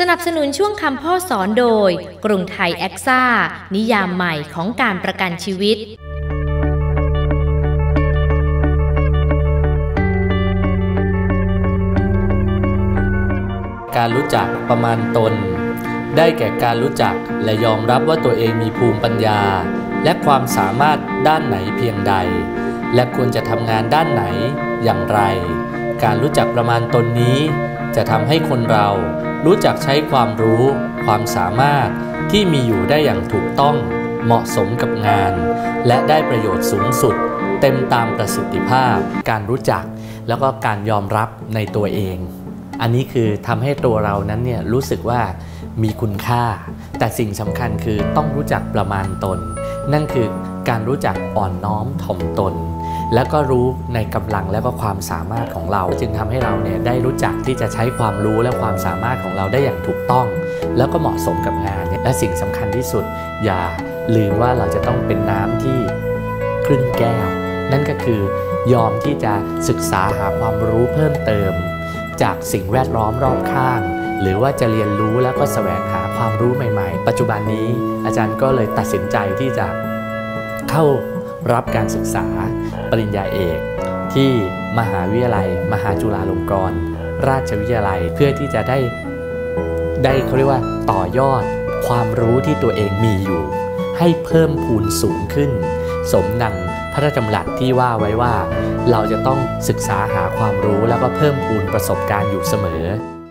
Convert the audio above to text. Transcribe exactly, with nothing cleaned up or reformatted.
สนับสนุนช่วงคำพ่อสอนโดยกรุงไทยแอ็กซ่านิยามใหม่ของการประกันชีวิตการรู้จักประมาณตนได้แก่การรู้จักและยอมรับว่าตัวเองมีภูมิปัญญาและความสามารถด้านไหนเพียงใดและควรจะทำงานด้านไหนอย่างไรการรู้จักประมาณตนนี้จะทำให้คนเรารู้จักใช้ความรู้ความสามารถที่มีอยู่ได้อย่างถูกต้องเหมาะสมกับงานและได้ประโยชน์สูงสุดเต็มตามประสิทธิภาพการรู้จักแล้วก็การยอมรับในตัวเองอันนี้คือทำให้ตัวเรานั้นเนี่ยรู้สึกว่ามีคุณค่าแต่สิ่งสำคัญคือต้องรู้จักประมาณตนนั่นคือการรู้จักอ่อนน้อมถ่อมตนแล้วก็รู้ในกำลังและก็ความสามารถของเราจึงทำให้เราเนี่ยได้รู้จักที่จะใช้ความรู้และความสามารถของเราได้อย่างถูกต้องแล้วก็เหมาะสมกับงานและสิ่งสำคัญที่สุดอย่าลืมว่าเราจะต้องเป็นน้ำที่ครึ่งแก้วนั่นก็คือยอมที่จะศึกษาหาความรู้เพิ่มเติมจากสิ่งแวดล้อมรอบข้างหรือว่าจะเรียนรู้แล้วก็แสวงหาความรู้ใหม่ๆปัจจุบันนี้อาจารย์ก็เลยตัดสินใจที่จะเข้ารับการศึกษาปริญญาเอกที่มหาวิทยาลัยมหาจุฬาลงกรณราชวิทยาลัยเพื่อที่จะได้ได้เขาเรียกว่าต่อยอดความรู้ที่ตัวเองมีอยู่ให้เพิ่มพูนสูงขึ้นสมดังพระราชดำรัสที่ว่าไว้ว่าเราจะต้องศึกษาหาความรู้แล้วก็เพิ่มพูนประสบการณ์อยู่เสมอ